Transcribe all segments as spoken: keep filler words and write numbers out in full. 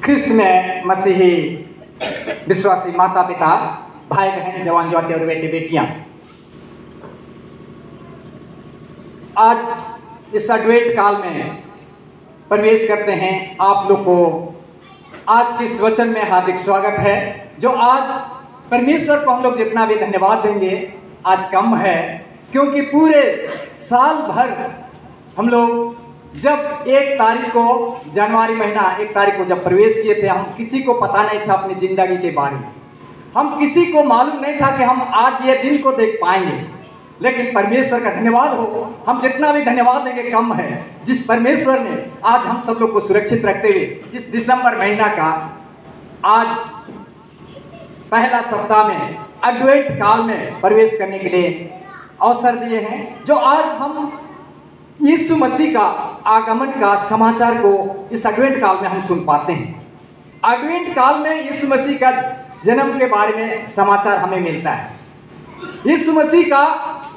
ख्रिस्त में मसीही विश्वासी माता पिता, भाई बहन, जवान जवाती और बेटे बेटियां, आज इस अद्वैत काल में प्रवेश करते हैं। आप लोग को आज के इस वचन में हार्दिक स्वागत है। जो आज परमेश्वर को हम लोग जितना भी धन्यवाद देंगे आज कम है, क्योंकि पूरे साल भर हम लोग जब एक तारीख को, जनवरी महीना एक तारीख को जब प्रवेश किए थे, हम किसी को पता नहीं था अपनी ज़िंदगी के बारे में। हम किसी को मालूम नहीं था कि हम आज ये दिन को देख पाएंगे, लेकिन परमेश्वर का धन्यवाद हो। हम जितना भी धन्यवाद देंगे कम है, जिस परमेश्वर ने आज हम सब लोग को सुरक्षित रखते हुए इस दिसंबर महीना का आज पहला सप्ताह में अद्वैत काल में प्रवेश करने के लिए अवसर दिए हैं। जो आज हम यीशु मसीह का आगमन का समाचार को इस अद्वैत काल में हम सुन पाते हैं। अद्वैत काल में यीशु मसीह का जन्म के बारे में समाचार हमें मिलता है। यीशु मसीह का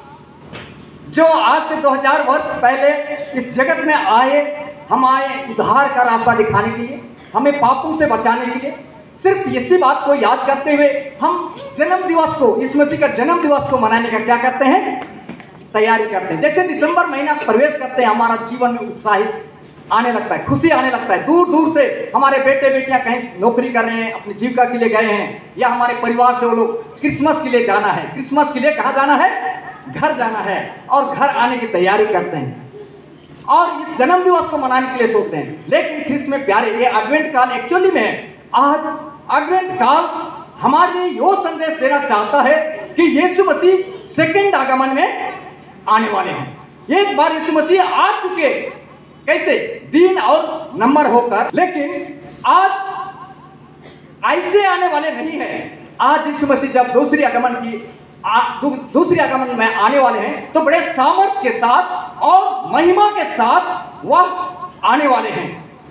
जो आज से दो हज़ार वर्ष पहले इस जगत में आए, हम आए उद्धार का रास्ता दिखाने के लिए, हमें पापों से बचाने के लिए। सिर्फ इसी बात को याद करते हुए हम जन्म दिवस को, यीशु मसीह का जन्म दिवस को मनाने का क्या करते हैं, तैयारी करते हैं। जैसे दिसंबर महीना प्रवेश करते हैं, हमारा जीवन में उत्साहित आने लगता है, खुशी आने लगता है। दूर दूर से हमारे बेटे बेटियां कहीं नौकरी कर रहे हैं, अपनी जीविका के लिए गए हैं, या हमारे परिवार से वो लोग क्रिसमस के लिए जाना है। क्रिसमस के लिए कहाँ जाना है, घर जाना है, और घर आने की तैयारी करते हैं और इस जन्म दिवस को मनाने के लिए सोचते हैं। लेकिन ख्रिस्त में प्यारे, ये अद्वैत काल एक्चुअली में आज अद्वैत काल हमारे लिए यो संदेश देना चाहता है कि यीशु मसीह सेकंड आगमन में आने वाले हैं। एक बार यीशु मसीह आ चुके, कैसे दिन और नंबर होकर, लेकिन आज ऐसे आने वाले नहीं है। आज यीशु मसीह जब दूसरी आगमन की आ, दू, दूसरी आगमन में आने वाले हैं, तो बड़े सामर्थ के साथ और महिमा के साथ वह आने वाले हैं।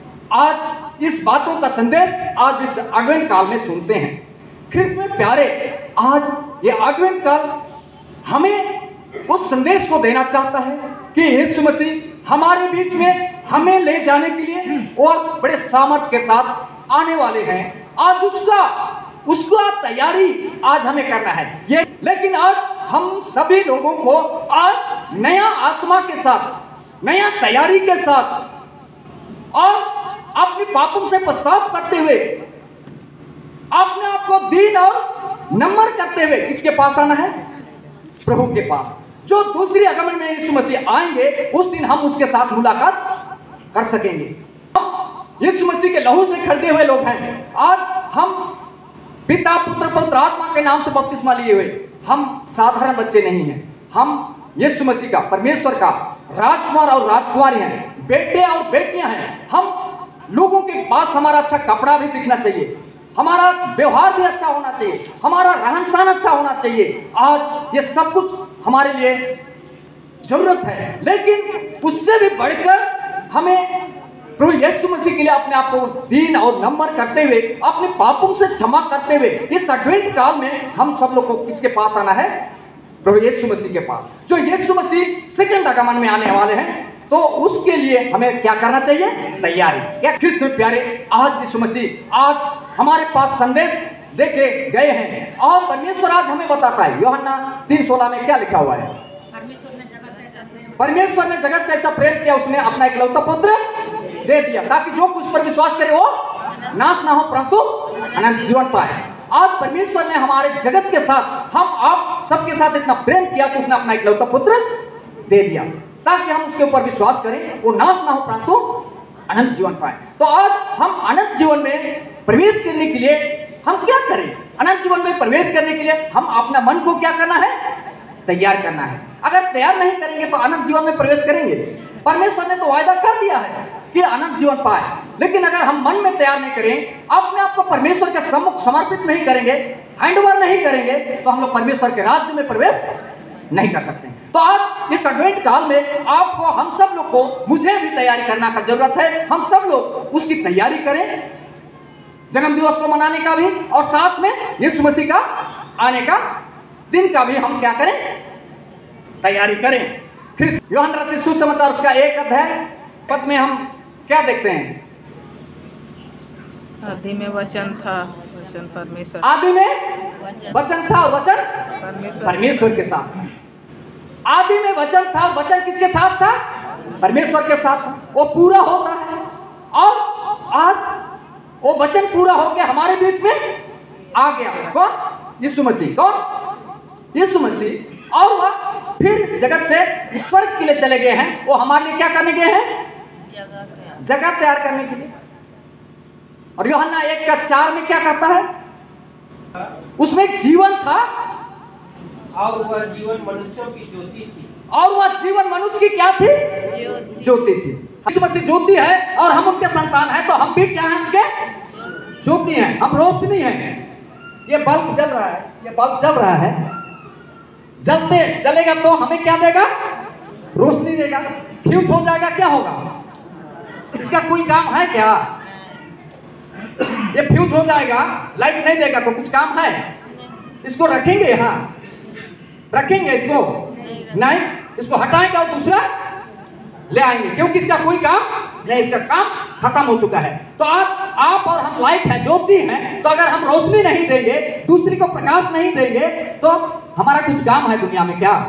आज इस बातों का संदेश आज इस अद्वैत काल में सुनते हैं। ख्रिस्त में प्यारे, आज ये अद्वैत काल हमें उस संदेश को देना चाहता है कि यीशु मसीह हमारे बीच में हमें ले जाने के लिए और बड़े सामर्थ के साथ आने वाले हैं। आज उसका उसका तैयारी आज हमें करना है ये। लेकिन आज हम सभी लोगों को आज नया आत्मा के साथ, नया तैयारी के साथ और अपनी पापों से पश्चाताप करते हुए, अपने आप को दीन और नम्र करते हुए किसके पास आना है, प्रभु के पास। जो दूसरी आगमन में यीशु मसीह आएंगे, उस दिन हम उसके साथ मुलाकात कर सकेंगे। हम यीशु मसीह के लहू से खरीदे हुए लोग हैं। आज हम पिता, पुत्र, पवित्र आत्मा के नाम से बपतिस्मा लिए हुए, हम साधारण बच्चे नहीं हैं। हम यीशु मसीह का, परमेश्वर का राजकुमार और राजकुमारी हैं, बेटे और बेटियां हैं। हम लोगों के पास हमारा अच्छा कपड़ा भी दिखना चाहिए, हमारा व्यवहार भी अच्छा होना चाहिए, हमारा रहन सहन अच्छा होना चाहिए। आज ये सब कुछ हमारे लिए जरूरत है, लेकिन उससे भी बढ़कर हमें प्रभु यीशु मसीह के लिए अपने आप को दीन और नम्र करते हुए, अपने पापों से क्षमा करते हुए इस अद्वैत काल में हम सब लोग को किसके पास आना है, प्रभु यीशु मसीह के पास। जो यीशु मसीह सेकंड आगमन में आने वाले हैं, तो उसके लिए हमें क्या करना चाहिए, तैयारी। क्या ख्रिस्त में प्यारे, आज यीशु मसीह आज हमारे पास संदेश देके गए हैं, और परमेश्वर आज हमें बताता है। यूहन्ना तीन सोलह में क्या लिखा हुआ है, परमेश्वर ने जगत से ऐसा प्रेम किया, उसने अपना इकलौता पुत्र दे दिया, ताकि जो कुछ पर विश्वास करे वो नाश ना हो परंतु अनंत जीवन पाए। आज परमेश्वर ने हमारे जगत के साथ, हम आप सबके साथ इतना प्रेम किया कि उसने अपना इकलौता पुत्र दे दिया, ताकि हम उसके ऊपर विश्वास करें, वो नाश ना हो परंतु अनंत जीवन पाए। तो आज हम अनंत जीवन में प्रवेश करने के लिए हम क्या करें, अनंत जीवन में प्रवेश करने के लिए हम अपना मन को क्या करना है, तैयार करना है। अगर तैयार नहीं करेंगे तो अनंत जीवन में प्रवेश करेंगे। परमेश्वर ने तो वायदा कर दिया है कि अनंत जीवन पाए, लेकिन अगर हम मन में तैयार नहीं करें, अपने आप को परमेश्वर के सम्मुख समर्पित नहीं करेंगे, हैंडओवर नहीं करेंगे, तो हम लोग परमेश्वर के राज्य में प्रवेश नहीं कर सकते। तो आज इस अद्वैत काल में आपको, हम सब लोग को, मुझे भी तैयारी करना का जरूरत है। हम सब लोग उसकी तैयारी करें, जन्म दिवस को मनाने का भी, और साथ में यीशु मसीह का आने का दिन का भी हम क्या करें, तैयारी करें। ख्रिस्त यूहन्ना रचित सुसमाचार उसका एक अध्याय पद में हम क्या देखते हैं, आदि में वचन था, वचन परमेश्वर, आदि में वचन था, वचन परमेश्वर परमेश्वर के साथ। आदि में वचन था, वचन किसके साथ था? परमेश्वर के साथ था। वो पूरा होता है और आज वो वचन पूरा होकर हमारे बीच में आ गया। कौन? यीशु मसीह। कौन? यीशु मसीह। और वह फिर इस जगत से स्वर्ग के लिए चले गए हैं। वो हमारे लिए क्या करने गए हैं? जगह तैयार करने के लिए। और यूहन्ना एक का चार में क्या कहता है? उसमें जीवन था और वह जीवन मनुष्यों की ज्योति थी। और वह जीवन मनुष्य की क्या थी? ज्योति थी। यीशु मसीह ज्योति है और हम उनके संतान हैं, तो हम भी क्या हैं? उनके ज्योति हैं, हम रोशनी हैं। ये बल्ब जल रहा है, ये बल्ब जल रहा है, जलते जलेगा तो हमें क्या देगा? रोशनी देगा। फ्यूज हो जाएगा, क्या होगा? इसका कोई काम है क्या? ये फ्यूज हो जाएगा, लाइट नहीं देगा तो कुछ काम है? इसको रखेंगे यहाँ, रखेंगे इसको? नहीं, इसको हटाएंगे और दूसरा ले आएंगे, क्योंकि इसका कोई काम नहीं, इसका काम खत्म हो चुका है। तो आज आप और हम लाइट हैं, ज्योति हैं, तो अगर हम रोशनी नहीं देंगे, दूसरी को प्रकाश नहीं देंगे, तो हमारा कुछ काम है दुनिया में क्या?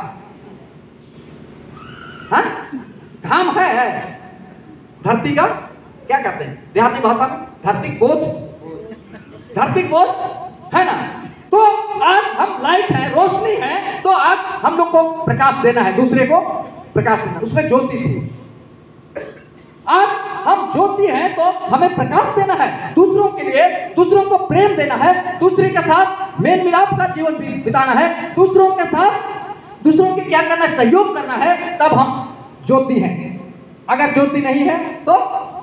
हाँ, काम है। धरती का क्या कहते हैं देहाती भाषा में? धरती बोझ, धरती बोझ है ना। तो आज हम लाइट है, रोशनी है, तो आज हम लोग को प्रकाश देना है, दूसरे को प्रकाश देना। उसमें ज्योति थी। आज हम ज्योति हैं तो हमें प्रकाश देना है दूसरों के लिए, दूसरों को प्रेम देना है, दूसरे के साथ मेल मिलाप का जीवन बिताना है, दूसरों के साथ दूसरों के क्या करना है? सहयोग करना है, तब हम ज्योति हैं। अगर ज्योति नहीं है तो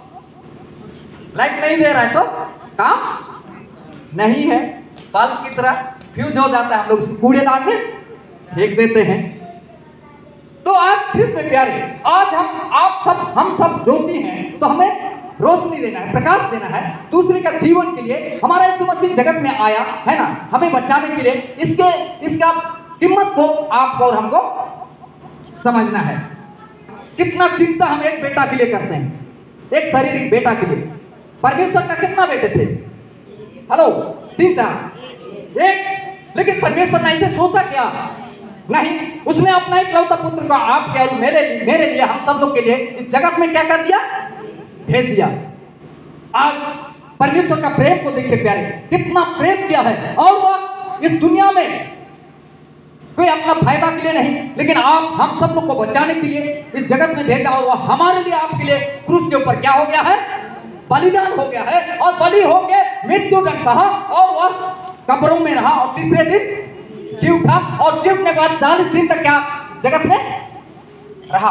लाइट नहीं दे रहा है तो काम नहीं है। बल्ब की तरह फ्यूज हो जाता है, हम लोग कूड़ेदान में फेंक देते हैं। तो आज फिर से प्यारे, आज हम आप सब हम सब ज्योति हैं, तो हमें रोशनी देना है, प्रकाश देना है दूसरे का जीवन के लिए। हमारा यीशु मसीह जगत में आया है ना, हमें बचाने के लिए। इसके इसका कीमत को आपको और हमको समझना है। कितना चिंता हम एक बेटा के लिए करते हैं, एक शारीरिक बेटा के लिए। परमेश्वर का कितना बेटे थे? हेलो, तीन चार एक। लेकिन परमेश्वर ने ऐसे सोचा क्या? नहीं, उसने अपना इकलौता पुत्र को आपके और मेरे मेरे लिए, हम सब लोग के लिए इस जगत में क्या कर दिया? भेज दिया। आज परमेश्वर का प्रेम को देखिए प्यारे, कितना प्रेम किया है। और वह इस दुनिया में कोई अपना फायदा के लिए नहीं, लेकिन आप हम सब लोग को बचाने के लिए इस जगत में भेजा। और वह हमारे लिए, आपके लिए क्रूस के ऊपर क्या हो गया है? बलिदान हो गया है। और बलि हो के मृत्यु दंड सहा, और वह कब्रों में रहा और तीसरे दिन जी उठा। और जी उठने के बाद चालीस दिन तक क्या जगत में रहा।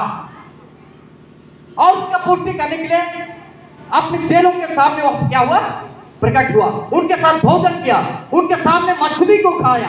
और उसका पुष्टि करने के लिए अपने चेलों के सामने वह क्या हुआ? प्रकट हुआ। उनके साथ भोजन किया, उनके सामने मछली को खाया।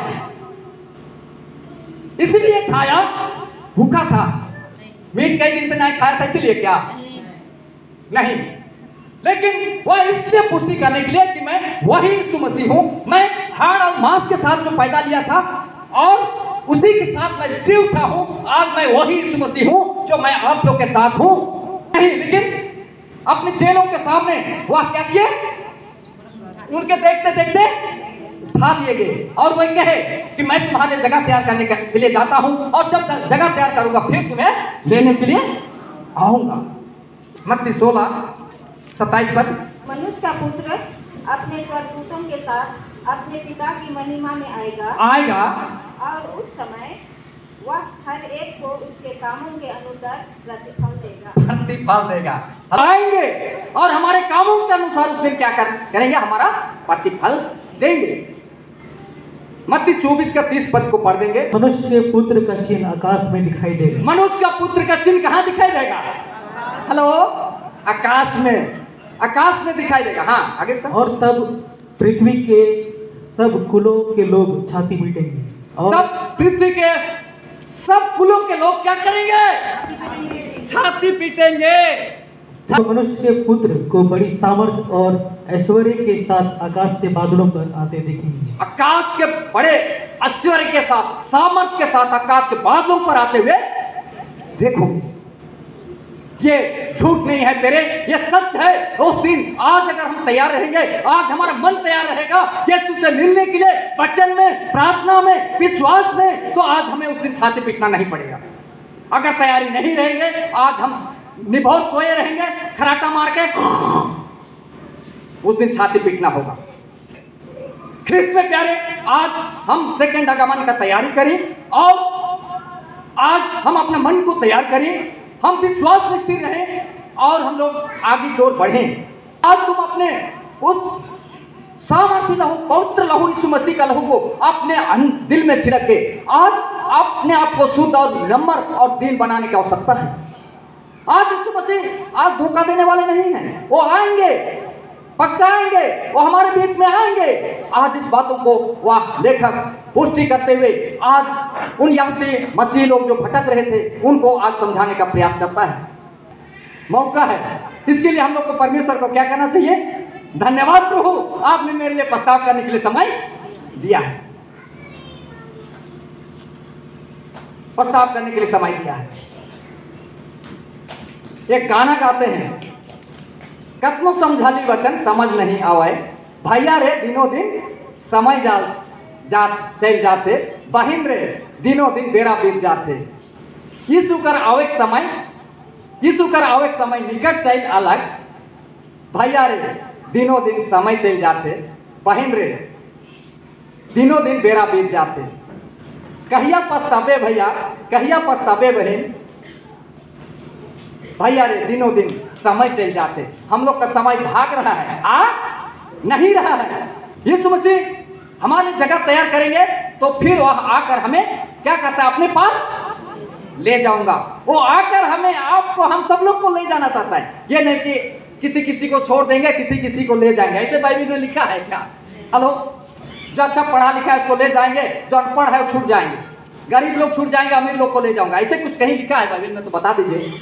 इसलिए खाया, भूखा था, मीट कई दिन से नहीं खाया था, इसलिए क्या? नहीं, लेकिन वह इसलिए पुष्टि करने के लिए कि मैं वही यीशु मसीह हूं। मैं हाड़ और मांस के साथ जो पैदा लिया था और उसी के साथ मैं जी उठा हूं। आज मैं वही यीशु मसीह हूं जो मैं आप लोग के साथ हूं। नहीं, लेकिन अपने चेलों के सामने वह क्या किए? उनके देखते देखते उठा लिए गए। और वह कहे कि मैं तुम्हारे जगह तैयार करने के लिए जाता हूं, और जब जगह तैयार करूंगा फिर तुम्हें लेने के लिए आऊंगा। मत्ती सोलह सत्ताईस पर। मनुष्य का पुत्र अपने स्वर्गदूतों के साथ अपने पिता की महिमा में आएगा आएगा और उस समय वह हर एक को उसके कामों के अनुसार प्रतिफल देगा। प्रतिफल देगा। आएंगे और हमारे कामों के अनुसार उस दिन क्या कर करेंगे? हमारा प्रतिफल देंगे। मत्ती चौबीस का तीस पद को पढ़ देंगे। मनुष्य के पुत्र का चिन्ह आकाश में दिखाई देगा। मनुष्य का पुत्र का चिन्ह कहाँ दिखाई देगा? हेलो, आकाश में, आकाश में दिखाई देगा। हाँ, आगे तक। और तब पृथ्वी के सब कुलों के लोग छाती पीटेंगे। और तब पृथ्वी के सब कुलों के लोग क्या करेंगे? छाती पीटेंगे। तो मनुष्य के पुत्र को बड़ी सामर्थ और ऐश्वर्य के साथ आकाश से बादलों पर आते देखेंगे। आकाश के बड़े ऐश्वर्य के साथ, सामर्थ के साथ आकाश के बादलों पर आते हुए देखो। ये झूठ नहीं है तेरे, ये सच है। उस दिन आज अगर हम तैयार रहेंगे, आज हमारा मन तैयार रहेगा यीशु से मिलने के लिए, वचन में, प्रार्थना में, विश्वास में, तो आज हमें उस दिन छाती पीटना नहीं पड़ेगा। अगर तैयारी नहीं रहेंगे, आज हम निभौर सोए रहेंगे, खराटा मार के, उस दिन छाती पीटना होगा। ख्रिस्त में प्यारे, आज हम सेकंड आगमन का तैयारी करें और आज हम अपने मन को तैयार करें, हम विश्वास में स्थिर रहें और हम लोग आगे की ओर बढ़ें। आज तुम अपने उस सामर्थ्य लहू, पवित्र लहू यीशु मसीह का लहू को अपने दिल में छिड़क के आज अपने आप को शुद्ध और नम्र और दीन बनाने की आवश्यकता है। आज यीशु मसीह आज धोखा देने वाले नहीं हैं, वो आएंगे, पक्का आएंगे, वो हमारे बीच में आएंगे। आज इस बातों को वह लेखक पुष्टि करते हुए आज उन यहूदी मसीह लोग जो भटक रहे थे उनको आज समझाने का प्रयास करता है। मौका है, इसके लिए हम लोग को परमेश्वर को क्या करना चाहिए? धन्यवाद प्रभु, आपने मेरे लिए प्रस्ताव करने के लिए समय दिया है, प्रस्ताव करने के लिए समय दिया है। एक गाना गाते हैं, कतनो समझाली वचन समझ नहीं आवे, भैया रे दिनों दिन समय जा जा चल जाते, बहिन रे दिनों दिन बेरा बीत जाते। यीशु कर आवेक समय, यीशु कर आवेक समय निकट चल अलग, भैया रे दिनों दिन समय चल जाते, बहिन रे दिनों दिन बेरा बीत जाते। कहिया पछतावे भैया, कहिया पछतावे बहन, भैया रे दिनों दिन समय चल जाते। हम लोग का समय भाग रहा है, आ नहीं रहा है। यीशु मसीह हमारे जगह तैयार करेंगे तो फिर वह आकर हमें क्या कहता है? अपने पास ले जाऊंगा। वो आकर हमें, आपको, हम सब लोग को ले जाना चाहता है। ये नहीं कि किसी किसी को छोड़ देंगे, किसी किसी को ले जाएंगे। ऐसे बाइबल में लिखा है क्या? हेलो, जो अच्छा पढ़ा लिखा है उसको ले जाएंगे, जो अनपढ़ है वो छूट जाएंगे, गरीब लोग छूट जाएंगे, अमीर लोग को ले जाऊंगा। ऐसे कुछ कहीं लिखा है बाइबल में तो बता दीजिए।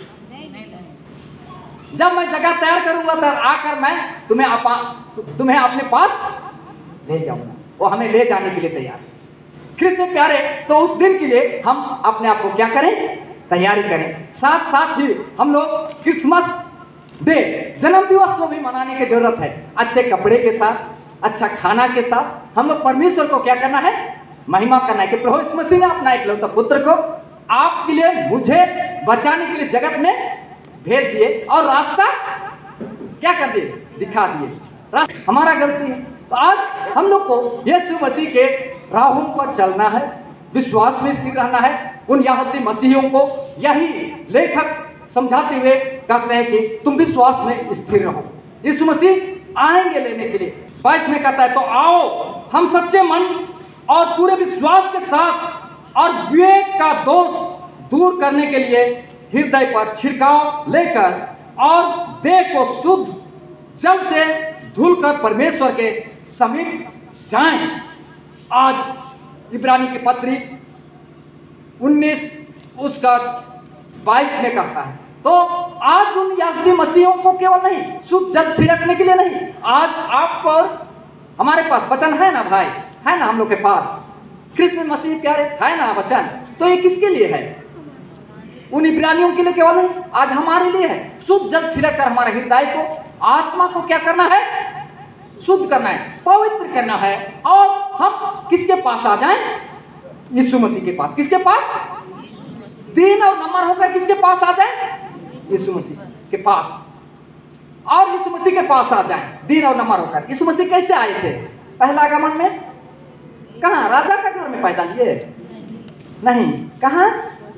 जब मैं जगह तैयार करूंगा तो आकर मैं तुम्हें अपा, तुम्हें अपने पास ले जाऊंगा। वो हमें ले जाने के लिए तैयार है। ख्रिस्त में प्यारे, तो उस दिन के लिए हम अपने आप को क्या करें? तैयारी करें। साथ साथ ही हम लोग क्रिसमस डे, जन्म दिवस को भी मनाने की जरूरत है। अच्छे कपड़े के साथ, अच्छा खाना के साथ हम लोग परमेश्वर को क्या करना है? महिमा करना है कि प्रभु यीशु मसीह ने अपना इकलौता पुत्र को आपके लिए, मुझे बचाने के लिए जगत में भेज दिए और रास्ता क्या कर दिए? दिखा दिए। हमारा गलती है तो आज हम लोग को यीशु मसीह के राहों पर चलना है, विश्वास में स्थिर रहना है। उन यहूदी मसीहियों को यही लेखक समझाते हुए कहते हैं कि तुम विश्वास में स्थिर रहो। यीशु मसीह आएंगे लेने के लिए। बाईस में कहता है, तो आओ हम सच्चे मन और पूरे विश्वास के साथ और विवेक का दोष दूर करने के लिए हृदय पर छिड़काव लेकर और देह को शुद्ध जल से धुलकर परमेश्वर के समीप जाएं। आज इब्रानी की पत्री उन्नीस उसका बाईस में कहता है। तो आज उन यहूदी मसीहों को केवल नहीं शुद्ध जल छिड़कने के लिए नहीं, आज आप पर हमारे पास वचन है ना भाई, है ना हम लोग के पास ख्रिस्त में मसीह प्यारे है ना वचन। तो ये किसके लिए है? उन इब्रानियों के लिए केवल नहीं, आज हमारे लिए है। शुद्ध जल छिड़क कर हमारे हृदय को, आत्मा को क्या करना है? शुद्ध करना है, पवित्र करना है। और हम किसके पास आ जाएं? यीशु मसीह के पास। किसके पास? दीन और नम्र होकर किसके पास आ जाएं? यीशु मसीह के पास। और यीशु मसीह के पास आ जाएं दीन और नम्र होकर। यीशु मसीह कैसे आए थे? पहला आगमन में कहाँ? राजा का घर में पैदा लिए? नहीं, कहाँ?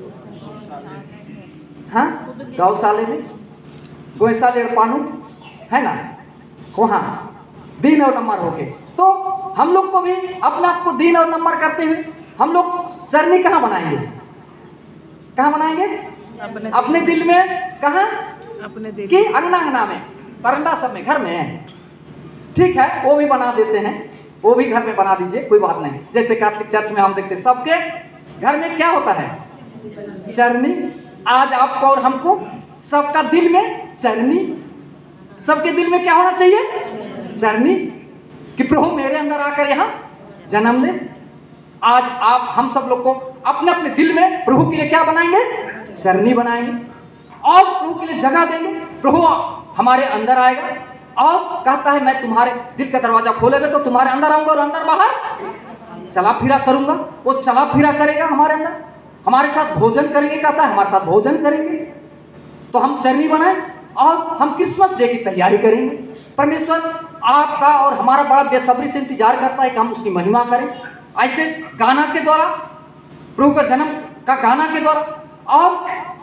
हाँ, गौशाले में, गौशाले और पानू है ना, वहाँ दीन और नम्र होके। तो हम लोग को भी अपने आप को दीन और नम्र करते हुए हम लोग चरनी कहाँ बनाएंगे? कहाँ बनाएंगे? अपने अपने दिल में। कहाँ? अपने दिल कि अंगना अंगना में, बरंडा सब में, घर में है। ठीक है, वो भी बना देते हैं, वो भी घर में बना दीजिए, कोई बात नहीं। जैसे कैथोलिक चर्च में हम देखते हैं सबके घर में क्या होता है? चरनी। आज आपको और हमको सबका दिल में चरनी, सबके दिल में क्या होना चाहिए? चरनी, कि प्रभु मेरे अंदर आकर यहाँ जन्म ले। आज आप हम सब लोग को अपने अपने दिल में प्रभु के लिए क्या बनाएंगे? चरनी बनाएंगे। और प्रभु के लिए जगह देंगे, प्रभु हमारे अंदर आएगा और कहता है मैं तुम्हारे दिल का दरवाजा खोलेगा तो तुम्हारे अंदर आऊंगा और अंदर बाहर चला फिरा करूंगा। वो चला फिरा करेगा हमारे अंदर, हमारे साथ भोजन करेंगे, कहता है हमारे साथ भोजन करेंगे। तो हम चरनी बनाए और हम क्रिसमस डे की तैयारी करेंगे। परमेश्वर आपका और हमारा बड़ा बेसब्री से इंतजार करता है कि हम उसकी महिमा करें। ऐसे गाना के द्वारा, प्रभु का जन्म का गाना के द्वारा और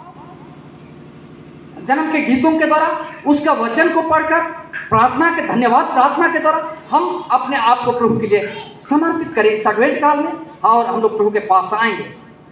जन्म के गीतों के द्वारा, उसका वचन को पढ़कर, प्रार्थना के धन्यवाद प्रार्थना के द्वारा हम अपने आप को प्रभु के लिए समर्पित करें इस एडवेंट काल में, और हम लोग प्रभु के पास आएंगे।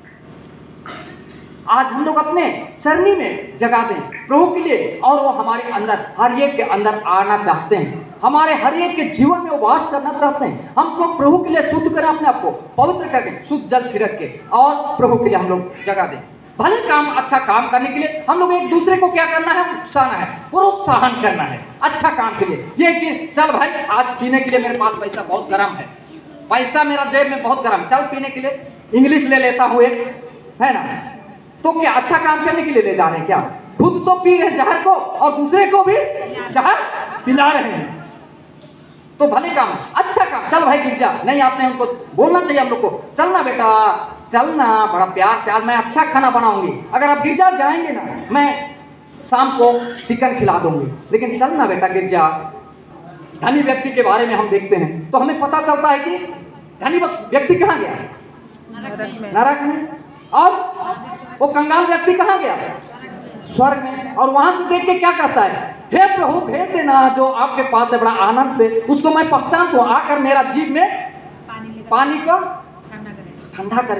आज हम लोग अपने चरनी में जगा दें प्रभु के लिए, और वो हमारे अंदर हर एक के अंदर आना चाहते हैं, हमारे हर एक के जीवन में वो वास करना चाहते हैं। हम लोग प्रभु के लिए शुद्ध करें, अपने आप को पवित्र करके, शुद्ध जल छिड़क के, और प्रभु के लिए हम लोग जगा दें। भले काम अच्छा काम करने के लिए हम लोग एक दूसरे को क्या करना है, उकसाना है, प्रोत्साहन करना है अच्छा काम के लिए। ये कि चल भाई आज पीने के लिए मेरे पास पैसा बहुत गर्म है, पैसा मेरा जेब में बहुत गर्म, चल पीने के लिए इंग्लिश ले लेता हूँ एक, है ना। तो क्या अच्छा काम करने के लिए ले जा रहे हैं क्या? खुद तो पी रहे जहर को और दूसरे को भी जहर पिला रहे हैं। तो भले काम, अच्छा काम, चल भाई गिरजा नहीं आते हैं उनको बोलना चाहिए हम लोग को, चलना बेटा चलना, बड़ा प्यार से आज मैं अच्छा खाना बनाऊंगी, अगर आप गिरजा जाएंगे ना मैं शाम को चिकन खिला दूंगी, लेकिन चलना बेटा गिरजा। धनी व्यक्ति के बारे में हम देखते हैं तो हमें पता चलता है कि धनी व्यक्ति कहाँ गया, नरक में, और वो कंगाल व्यक्ति कहाँ गया, स्वर्ग में। और वहां से देख के क्या कहता है, हे प्रभु भेज देना जो आपके पास है बड़ा आनंद से, उसको मैं पहचान तो आकर मेरा जीव में पानी को ठंडा करे।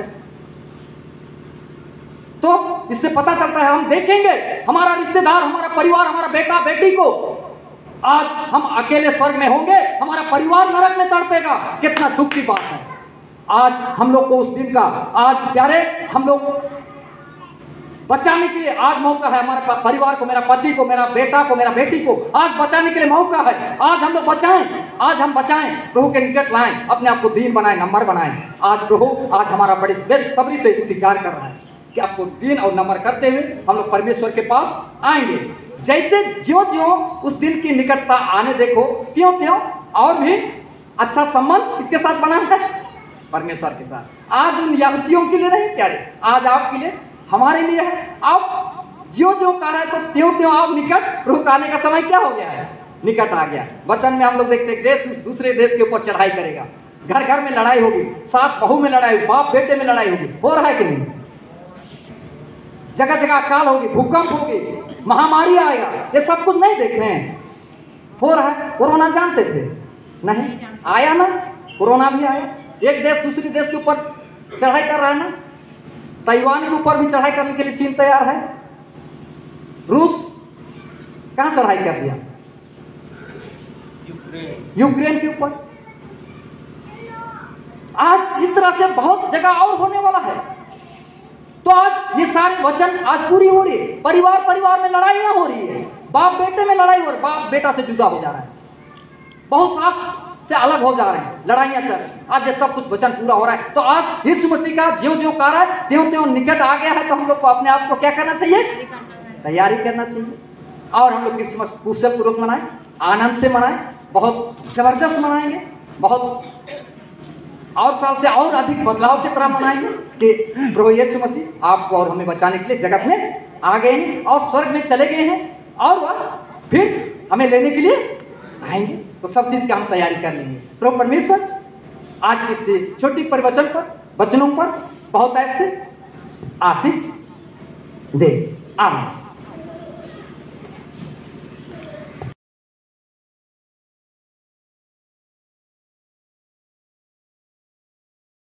तो इससे पता चलता है, हम देखेंगे हमारा रिश्तेदार, हमारा परिवार, हमारा बेटा बेटी को, आज हम अकेले स्वर्ग में होंगे, हमारा परिवार नरक में तड़पेगा। कितना दुख की बात है। आज हम लोग को उस दिन का, आज प्यारे हम लोग बचाने के लिए आज मौका है, हमारे परिवार को, मेरा पति को, मेरा बेटा को, मेरा बेटी को आज बचाने के लिए मौका है। आज हम लोग बचाएं, आज हम बचाएं, प्रभु के निकट लाएं, अपने आप को दीन बनाएं, नंबर बनाएं। आज प्रभु आज हमारा बड़ी बेसब्री से इंतजार कर रहा है कि आपको दीन और नंबर करते हुए हम लोग परमेश्वर के पास आएंगे। जैसे ज्यों ज्यों उस दिन की निकटता आने देखो, त्यों त्यों और भी अच्छा संबंध किसके साथ बनाना है, परमेश्वर के साथ। आज उन यहूदियों के लिए नहीं प्यारे, आज आपके लिए, हमारे लिए है। आप ज्यों ज्यों कर रहे तो त्यों त्यों आप निकट, प्रभु आने का समय क्या हो गया है, निकट आ गया। वचन में हम लोग देखते हैं देश दूसरे देश के ऊपर चढ़ाई करेगा, घर घर में लड़ाई होगी, सास बहू में लड़ाई होगी, बाप बेटे में लड़ाई होगी, हो रहा है कि नहीं। जगह जगह अकाल होगी, भूकंप होगी, महामारी आएगा, ये सब कुछ नहीं देख रहे हैं, हो रहा है। कोरोना जानते थे नहीं, आया ना, कोरोना भी आया। एक देश दूसरे देश के ऊपर चढ़ाई कर रहा है ना, ताइवान के ऊपर भी चढ़ाई करने के लिए चीन तैयार है। रूस कहां चढ़ाई कर दिया, यूक्रेन यूक्रेन के ऊपर। आज इस तरह से बहुत जगह और होने वाला है। तो आज ये सारे वचन आज पूरी हो रही है। परिवार परिवार में लड़ाइयां हो रही है, बाप बेटे में लड़ाई हो रही है, बाप बेटा से जुदा हो जा रहा है, बहुत सास से अलग हो जा रहे हैं, लड़ाइयां चल रही हैं। आज ये सब कुछ वचन पूरा हो रहा है। तो आज यीशु मसीह का ज्यों ज्यों कार्य है त्यों त्यों निकट आ गया है, तो हम लोग को अपने आप को क्या करना चाहिए, तैयारी करना चाहिए। और हम लोग क्रिसमस कुशल पूर्वक मनाएं, आनंद से मनाएं, बहुत जबरदस्त मनाएंगे, बहुत और साल से और अधिक बदलाव की तरह मनाएंगे कि प्रभु यीशु मसीह आपको और हमें बचाने के लिए जगत में आ गए हैं और स्वर्ग में चले गए हैं, और वह फिर हमें लेने के लिए आएंगे। तो सब चीज़ की हम तैयारी कर लेंगे। प्रभु परमेश्वर आज की इस छोटी प्रवचन पर, वचनों पर बहुत ऐसे आशीष दे। आमीन।